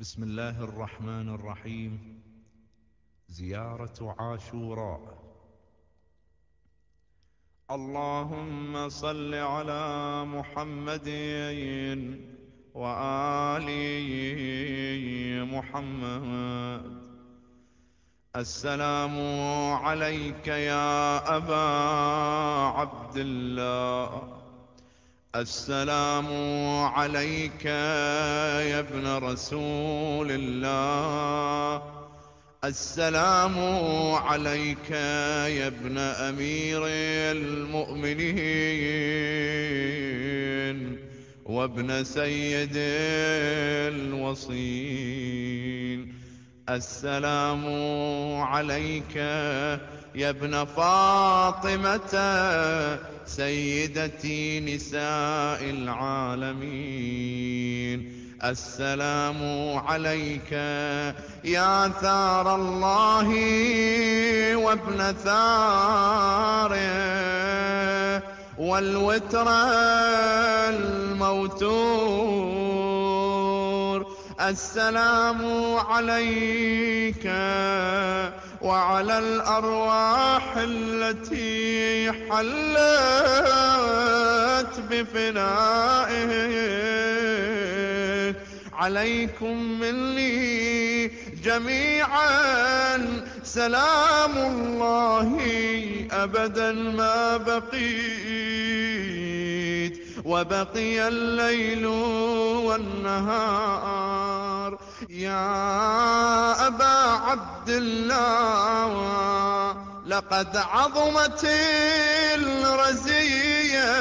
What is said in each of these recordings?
بسم الله الرحمن الرحيم. زيارة عاشوراء. اللهم صل على محمد وآل محمد. السلام عليك يا أبا عبد الله. السلام عليك يا ابن رسول الله. السلام عليك يا ابن أمير المؤمنين وابن سيد الوصين. السلام عليك يا ابن فاطمة سيدتي نساء العالمين. السلام عليك يا ثار الله وابن ثاره والوتر الموتور. السلام عليك وعلى الأرواح التي حلت بفنائك. عليكم مني جميعا سلام الله أبدا ما بقيت وبقي الليل والنهار. يا أبا عبد الله، لقد عظمت الرزية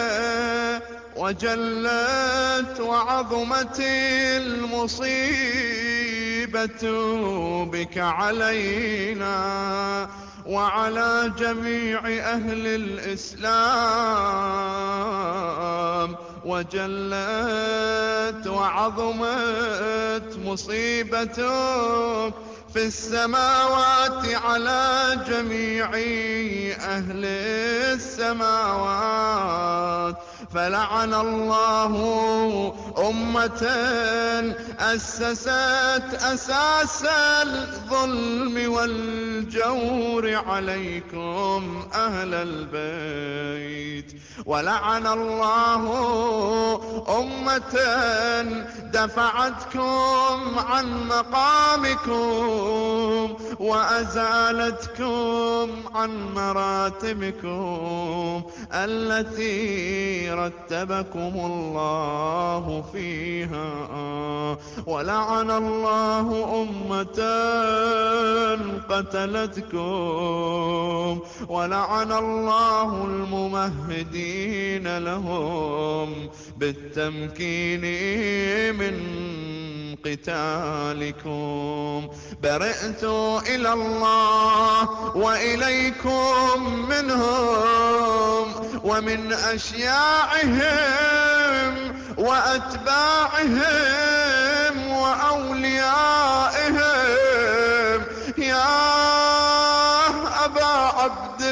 وجلت وعظمت المصيبة بك علينا وعلى جميع أهل الإسلام. وجلت وعظمت مصيبتك في السماوات على جميع أهل السماوات. فلعن الله أمة أسست أساس الظلم والجور عليكم أهل البيت. ولعن الله أمة دفعتكم عن مقامكم وأزالتكم عن مراتبكم التي رتبكم الله فيها. ولعن الله أمة قتلتكم. ولعن الله الممهدين لهم بالتمكين من قتالكم. برئت إلى الله وإليكم منهم ومن أشياعهم وأتباعهم وأوليائهم. يا أبا عبد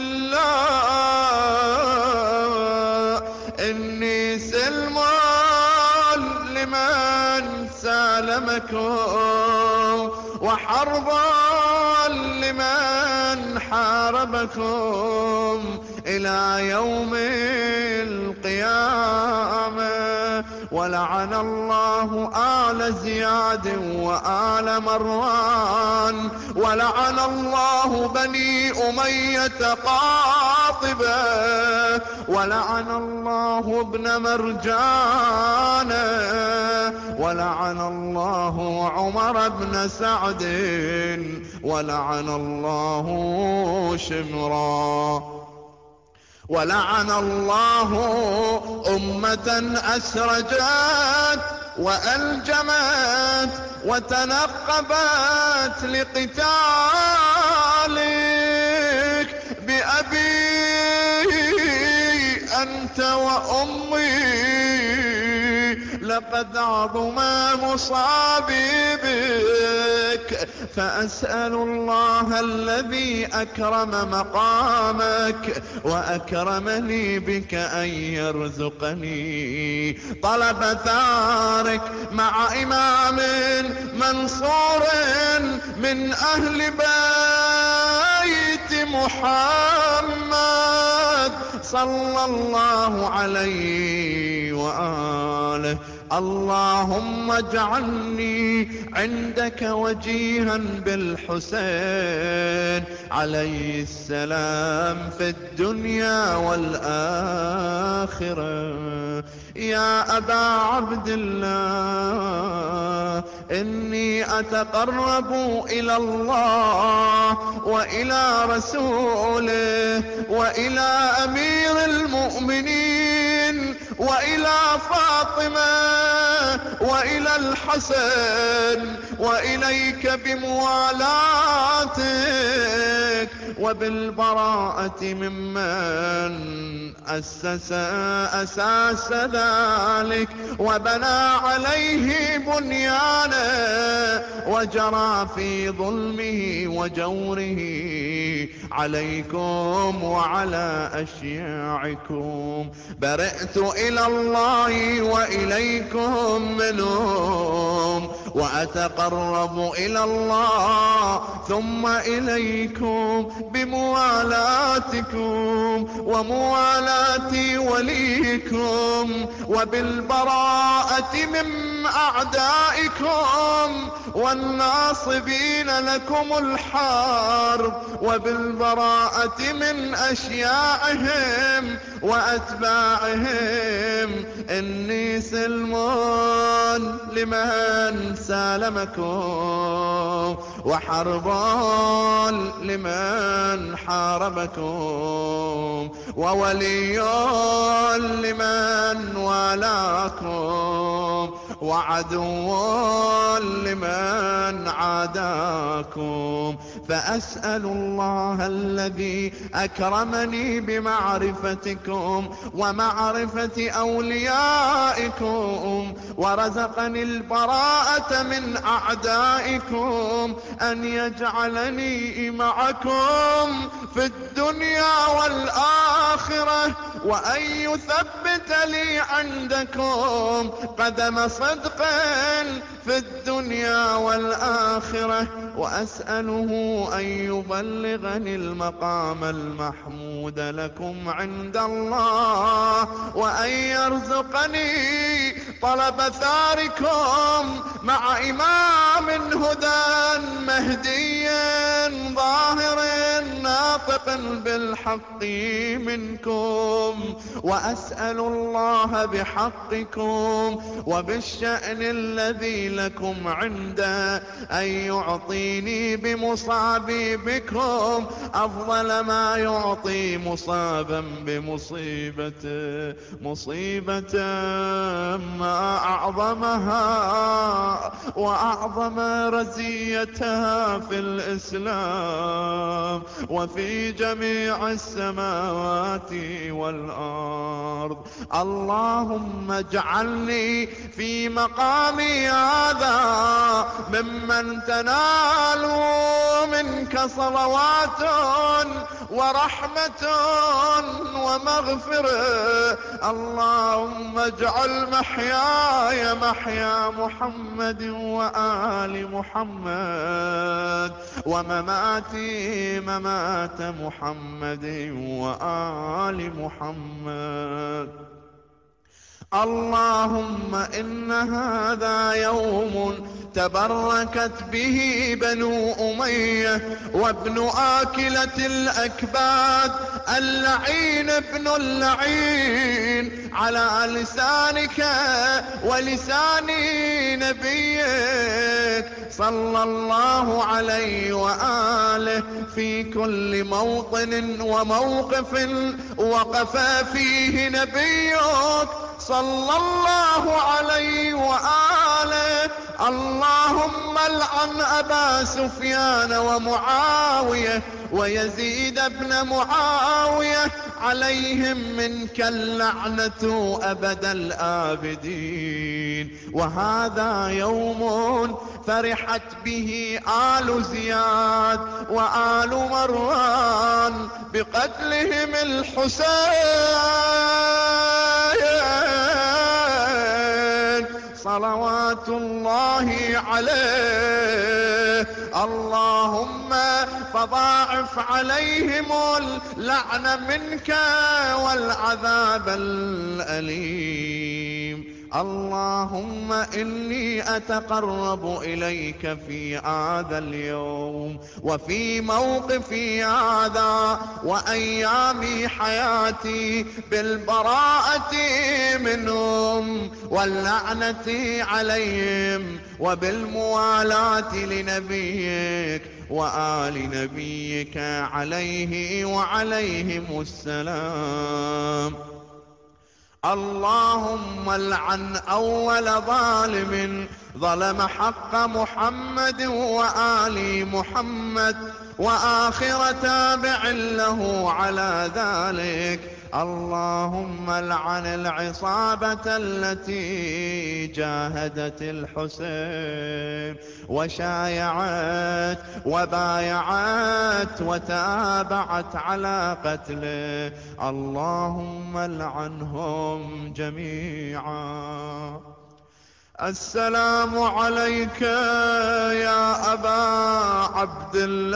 الله، إني سلم لمن سالمكم وحربا لمن حاربكم إلى يوم القيامة. ولعن الله آل زياد وآل مروان. ولعن الله بني أمية قاطبة. ولعن الله ابن مرجان. ولعن الله عمر بن سعد. ولعن الله شمرا. ولعن الله أمة أسرجت وألجمت وتنقبت لقتالك بأبي أنت وأمي. لقد عظم مصابي بك فأسأل الله الذي أكرم مقامك وأكرمني بك أن يرزقني طلب ثارك مع إمام منصور من أهل بيت محمد صلى الله عليه وآله. اللهم اجعلني عندك وجيها بالحسين عليه السلام في الدنيا والآخرة. يا أبا عبد الله إني أتقرب إلى الله وإلى رسوله وإلى أمير المؤمنين وإلى فاطمة وإلى الحسن وإليك بموالاتك وبالبراءة ممن أساس ذلك وبنى عليه بنيانه وجرى في ظلمه وجوره عليكم وعلى أشياعكم. برئت إلى الله وإليكم منهم وأتقرب إلى الله ثم إليكم بموالاتكم وموالاة وليكم وبالبراءة من أعدائكم والناصبين لكم الحرب وبالبراءة من أشياعهم وأتباعهم. إني سلم لمن سالمكم وحرب لمن حاربكم وولي لمن والاكم وعدو لمن عاداكم. فأسأل الله الذي أكرمني بمعرفتكم ومعرفة أوليائكم ورزقني البراءة من أعدائكم أن يجعلني معكم في الدنيا والآخرة وأن يثبت لي عندكم قدم صدق في الدنيا والآخرة. وأسأله أن يبلغني المقام المحمود لكم عند الله وأن يرزقني طلب ثاركم مع إمام هدى مهدي ظاهر ناطق بالحق منكم. وأسأل الله بحقكم وبالشأن الذي لكم عنده أن يعطيني بمصابي بكم أفضل ما يعطي مصابا بمصيبته، مصيبة ما أعظمها وأعظم رزيتها في الإسلام وفي جميع السماوات والأرض. اللهم اجعلني في مقامي هذا ممن تنال منك صلوات ورحمة ومغفرة. اللهم اجعل محياي محيا محمد وآل محمد ومماتي ممات محمد وآل محمد. اللهم إن هذا يوم تبركت به بنو أمية وابن آكلة الأكباد اللعين ابن اللعين على لسانك ولسان نبيك صلى الله عليه وآله في كل موطن وموقف وقف فيه نبيك صلى الله عليه وآله. اللهم العن أبا سفيان ومعاوية ويزيد بن معاوية، عليهم منك اللعنة أبد الآبدين. وهذا يوم فرحت به آل زياد وآل مروان بقتلهم الحسين صلوات الله عليه. اللهم فضاعف عليهم اللعن منك والعذاب الأليم. اللهم إني أتقرب إليك في هذا اليوم وفي موقفي هذا وأيام حياتي بالبراءة منهم واللعنة عليهم وبالموالاة لنبيك وآل نبيك عليه وعليهم السلام. اللهم العن أول ظالم ظلم حق محمد وآل محمد وآخر تابع له على ذلك. اللهم العن العصابة التي جاهدت الحسين وشايعت وبايعت وتابعت على قتله. اللهم العنهم جميعا. السلام عليك يا أبا عبد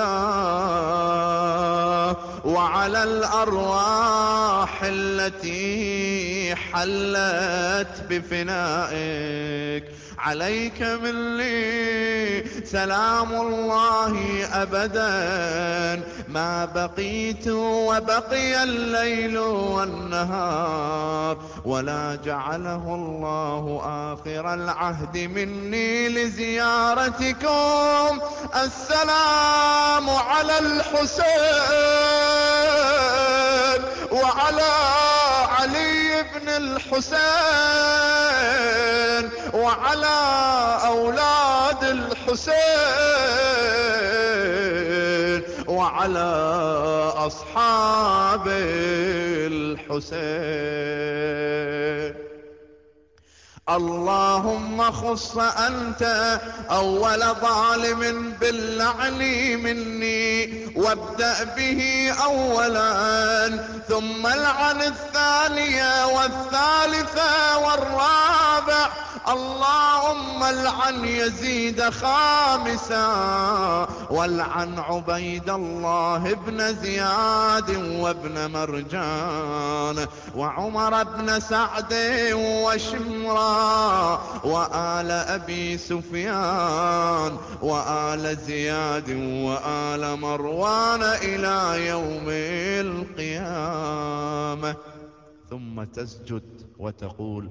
الله وعلى الأرواح التي حلت بفنائك. عليك مني سلام الله أبدا ما بقيت وبقي الليل والنهار، ولا جعله الله آخر العهد مني لزيارتكم. السلام على الحسين وعلى علي بن الحسين وعلى أولاد الحسين وعلى أصحاب الحسين. اللهم خص أنت أول ظالم باللعن مني وابدأ به أولا، ثم العن الثانية والثالثة والرابع. اللهم العن يزيد خامسا، والعن عبيد الله بن زياد وابن مرجان وعمر بن سعد وشمرا وآل أبي سفيان وآل زياد وآل مروان إلى يوم القيامة. ثم تسجد وتقول: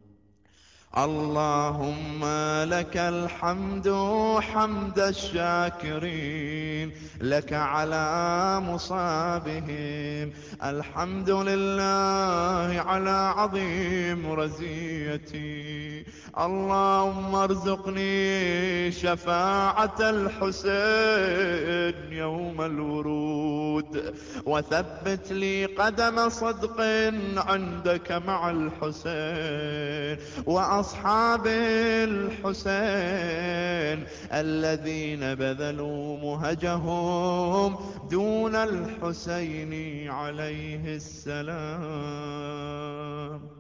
اللهم لك الحمد حمد الشاكرين لك على مصابهم، الحمد لله على عظيم رزيتي. اللهم ارزقني شفاعة الحسين يوم الورود، وثبت لي قدم صدق عندك مع الحسين وأصحاب الحسين الذين بذلوا مهجهم دون الحسين عليه السلام.